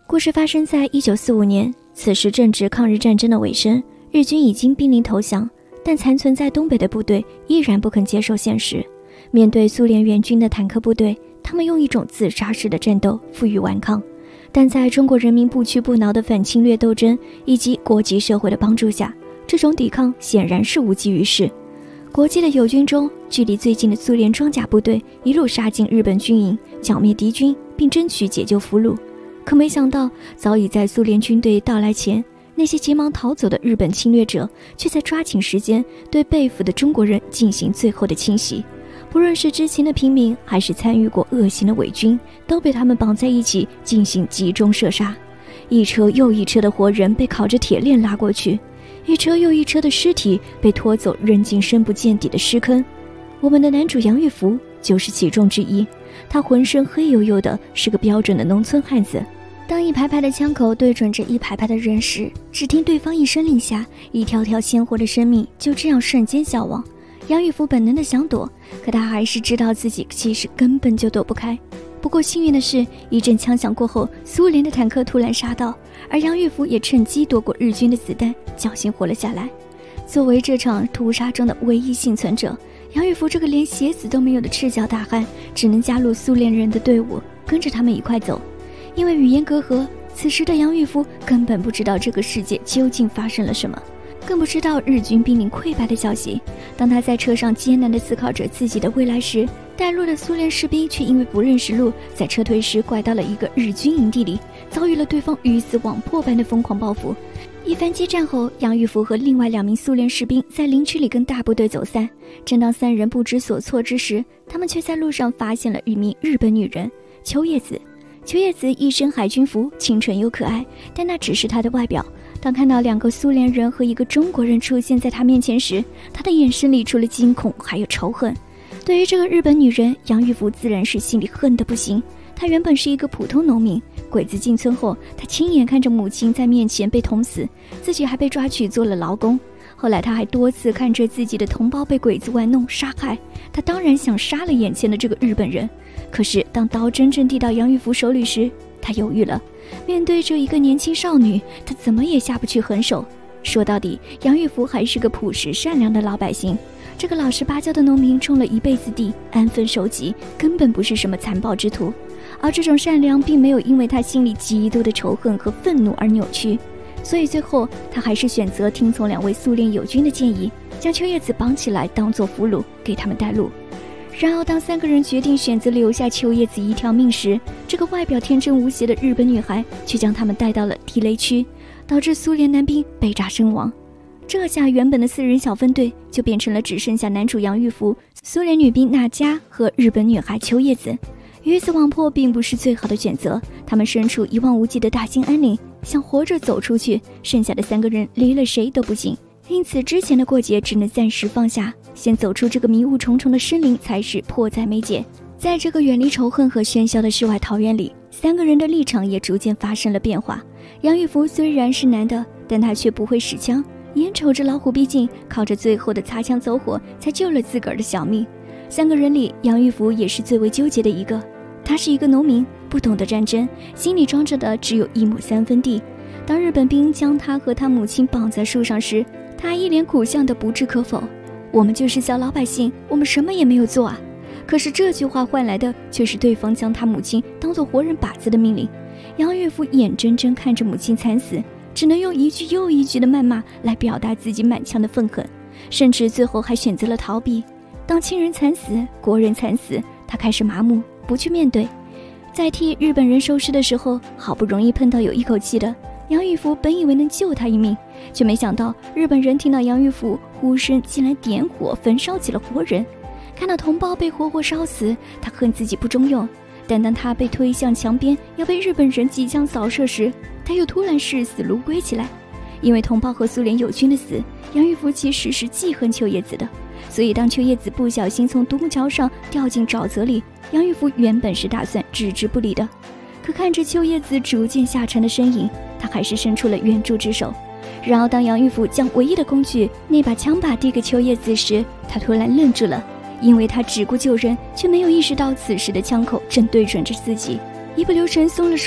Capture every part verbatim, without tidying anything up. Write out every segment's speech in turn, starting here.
故事发生在一九四五年，此时正值抗日战争的尾声，日军已经濒临投降，但残存在东北的部队依然不肯接受现实。面对苏联援军的坦克部队，他们用一种自杀式的战斗负隅顽抗。但在中国人民不屈不挠的反侵略斗争以及国际社会的帮助下，这种抵抗显然是无济于事。国际的友军中，距离最近的苏联装甲部队一路杀进日本军营，剿灭敌军，并争取解救俘虏。可没想到，早已在苏联军队到来前，那些急忙逃走的日本侵略者却在抓紧时间对被俘的中国人进行最后的清洗。不论是知情的平民，还是参与过恶行的伪军，都被他们绑在一起进行集中射杀。一车又一车的活人被烤着铁链拉过去，一车又一车的尸体被拖走扔进深不见底的尸坑。我们的男主杨玉福就是其中之一，他浑身黑黝黝的，是个标准的农村汉子。当一排排的枪口对准着一排排的人时，只听对方一声令下，一条条鲜活的生命就这样瞬间消亡。杨玉福本能的想躲，可他还是知道自己其实根本就躲不开。不过幸运的是，一阵枪响过后，苏联的坦克突然杀到，而杨玉福也趁机躲过日军的子弹，侥幸活了下来。作为这场屠杀中的唯一幸存者，杨玉福这个连鞋子都没有的赤脚大汉，只能加入苏联人的队伍，跟着他们一块走。因为语言隔阂，此时的杨玉福根本不知道这个世界究竟发生了什么，更不知道日军濒临溃败的消息。当他在车上艰难地思考着自己的未来时，带路的苏联士兵却因为不认识路，在撤退时拐到了一个日军营地里，遭遇了对方鱼死网破般的疯狂报复。一番激战后，杨玉福和另外两名苏联士兵在林区里跟大部队走散。正当三人不知所措之时，他们却在路上发现了一名日本女人秋叶子。秋叶子一身海军服，清纯又可爱，但那只是她的外表。当看到两个苏联人和一个中国人出现在她面前时，她的眼神里除了惊恐还有仇恨。对于这个日本女人，杨玉福自然是心里恨得不行。她原本是一个普通农民，鬼子进村后，她亲眼看着母亲在面前被捅死，自己还被抓去做了劳工。后来她还多次看着自己的同胞被鬼子玩弄杀害，她当然想杀了眼前的这个日本人。可是当刀真正递到杨玉福手里时，她犹豫了。面对着一个年轻少女，她怎么也下不去狠手。说到底，杨玉福还是个朴实善良的老百姓。这个老实巴交的农民种了一辈子地，安分守己，根本不是什么残暴之徒。而这种善良并没有因为他心里极度的仇恨和愤怒而扭曲，所以最后他还是选择听从两位苏联友军的建议，将秋叶子绑起来当作俘虏，给他们带路。然而当三个人决定选择留下秋叶子一条命时，这个外表天真无邪的日本女孩却将他们带到了地雷区，导致苏联男兵被炸身亡。这下原本的四人小分队就变成了只剩下男主杨玉福、苏联女兵娜佳和日本女孩秋叶子。鱼死网破并不是最好的选择，他们身处一望无际的大兴安岭，想活着走出去，剩下的三个人离了谁都不行。因此之前的过节只能暂时放下，先走出这个迷雾重重的森林才是迫在眉睫。在这个远离仇恨和喧嚣的世外桃源里，三个人的立场也逐渐发生了变化。杨玉福虽然是男的，但他却不会使枪，眼瞅着老虎逼近，靠着最后的擦枪走火才救了自个儿的小命。三个人里，杨玉福也是最为纠结的一个。他是一个农民，不懂得战争，心里装着的只有一亩三分地。当日本兵将他和他母亲绑在树上时，他一脸苦相的不置可否。我们就是小老百姓，我们什么也没有做啊。可是这句话换来的却是对方将他母亲当作活人靶子的命令。杨玉福眼睁睁看着母亲惨死，只能用一句又一句的谩骂来表达自己满腔的愤恨，甚至最后还选择了逃避。当亲人惨死，国人惨死，他开始麻木，不去面对。在替日本人收尸的时候，好不容易碰到有一口气的杨玉福，本以为能救他一命，却没想到日本人听到杨玉福呼声，竟然点火焚烧起了活人。看到同胞被活活烧死，他恨自己不中用，但当他被推向墙边，要被日本人机枪扫射时，他又突然视死如归起来。因为同胞和苏联友军的死，杨玉福其实是记恨秋叶子的，所以当秋叶子不小心从独木桥上掉进沼泽里，杨玉福原本是打算置之不理的。可看着秋叶子逐渐下沉的身影，他还是伸出了援助之手。然而当杨玉福将唯一的工具那把枪把递给秋叶子时，他突然愣住了，因为他只顾救人，却没有意识到此时的枪口正对准着自己。一不留神松了手，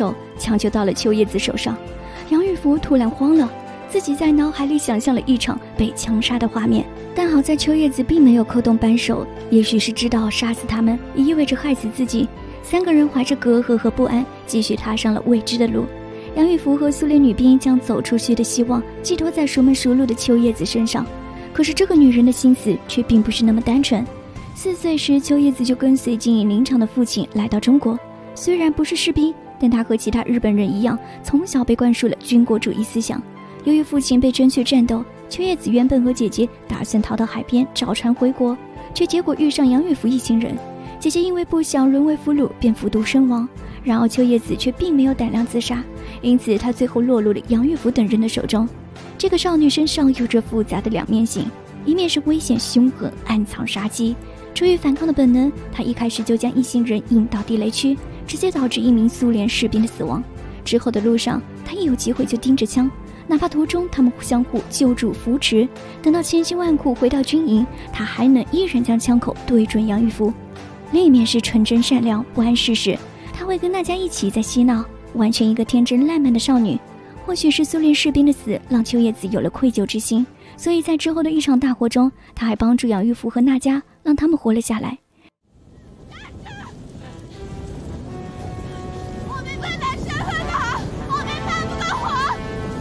枪就到了秋叶子手上。杨玉福突然慌了，自己在脑海里想象了一场被枪杀的画面，但好在秋叶子并没有扣动扳手，也许是知道杀死他们也意味着害死自己。三个人怀着隔阂和不安，继续踏上了未知的路。杨玉福和苏联女兵将走出去的希望寄托在熟门熟路的秋叶子身上，可是这个女人的心思却并不是那么单纯。四岁时，秋叶子就跟随经营林场的父亲来到中国，虽然不是士兵，但他和其他日本人一样，从小被灌输了军国主义思想。由于父亲被征去战斗，秋叶子原本和姐姐打算逃到海边找船回国，却结果遇上杨玉福一行人。姐姐因为不想沦为俘虏，便服毒身亡。然而秋叶子却并没有胆量自杀，因此她最后落入了杨玉福等人的手中。这个少女身上有着复杂的两面性，一面是危险凶狠，暗藏杀机。出于反抗的本能，她一开始就将一行人引到地雷区，直接导致一名苏联士兵的死亡。之后的路上，她一有机会就盯着枪，哪怕途中他们相互救助扶持，等到千辛万苦回到军营，她还能依然将枪口对准杨玉福。另一面是纯真善良，不谙世事，她会跟大家一起在嬉闹，完全一个天真烂漫的少女。或许是苏联士兵的死让秋叶子有了愧疚之心，所以在之后的一场大火中，她还帮助杨玉福和娜迦，让他们活了下来。 我们会把身份的，我们办不到火。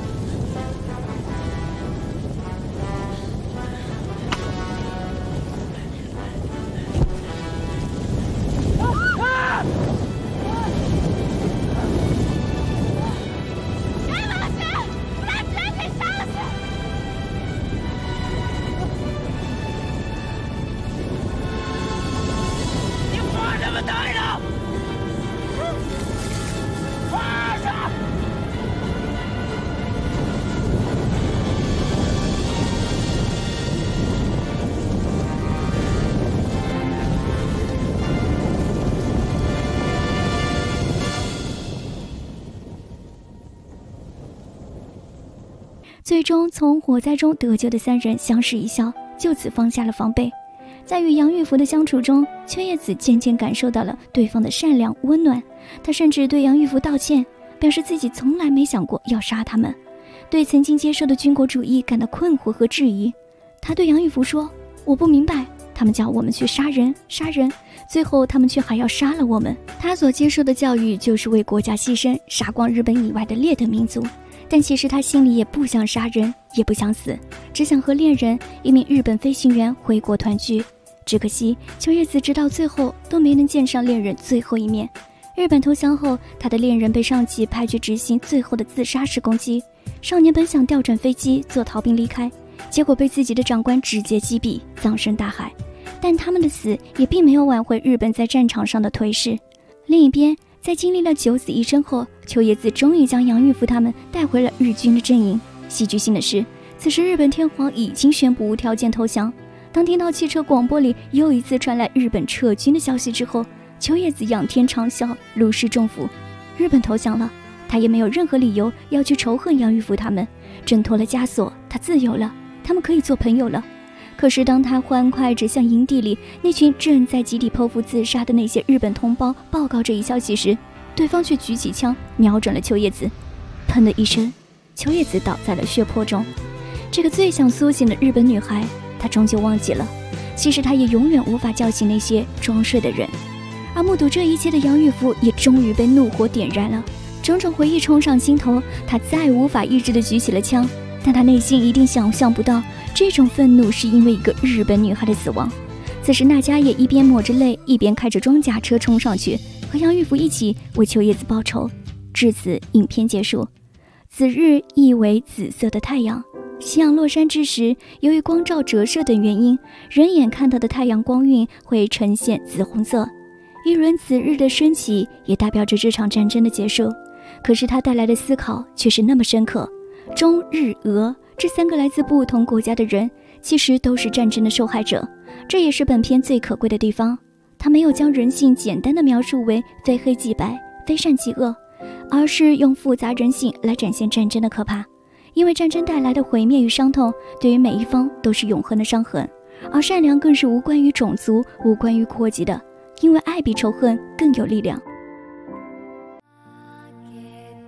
最终从火灾中得救的三人相视一笑，就此放下了防备。在与杨玉福的相处中，秋叶子渐渐感受到了对方的善良温暖，他甚至对杨玉福道歉，表示自己从来没想过要杀他们，对曾经接受的军国主义感到困惑和质疑。他对杨玉福说，我不明白，他们叫我们去杀人杀人，最后他们却还要杀了我们。他所接受的教育就是为国家牺牲，杀光日本以外的劣等民族，但其实他心里也不想杀人，也不想死，只想和恋人一名日本飞行员回国团聚。只可惜秋叶子直到最后都没能见上恋人最后一面。日本投降后，他的恋人被上级派去执行最后的自杀式攻击。少年本想调转飞机做逃兵离开，结果被自己的长官直接击毙，葬身大海。但他们的死也并没有挽回日本在战场上的颓势。另一边，在经历了九死一生后，秋叶子终于将杨玉福他们带回了日军的阵营。戏剧性的是，此时日本天皇已经宣布无条件投降。当听到汽车广播里又一次传来日本撤军的消息之后，秋叶子仰天长啸，如释重负。日本投降了，他也没有任何理由要去仇恨杨玉福他们，挣脱了枷锁，他自由了，他们可以做朋友了。可是当他欢快着向营地里那群正在集体剖腹自杀的那些日本同胞报告这一消息时，对方却举起枪瞄准了秋叶子，砰的一声，秋叶子倒在了血泊中。这个最想苏醒的日本女孩，她终究忘记了，其实她也永远无法叫醒那些装睡的人。而目睹这一切的杨玉福也终于被怒火点燃了，种种回忆冲上心头，他再无法抑制地举起了枪，但他内心一定想象不到，这种愤怒是因为一个日本女孩的死亡。此时娜迦也一边抹着泪，一边开着装甲车冲上去，和杨玉福一起为秋叶子报仇。至此，影片结束。此日意为紫色的太阳，夕阳落山之时，由于光照折射等原因，人眼看到的太阳光晕会呈现紫红色。一轮此日的升起，也代表着这场战争的结束。可是它带来的思考却是那么深刻。中日俄这三个来自不同国家的人，其实都是战争的受害者，这也是本片最可贵的地方。他没有将人性简单的描述为非黑即白，非善即恶，而是用复杂人性来展现战争的可怕。因为战争带来的毁灭与伤痛，对于每一方都是永恒的伤痕，而善良更是无关于种族，无关于国籍的，因为爱比仇恨更有力量。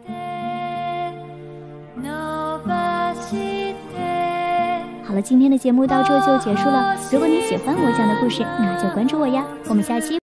好了，今天的节目到这就结束了。如果你喜欢我讲的故事，那就关注我呀，我们下期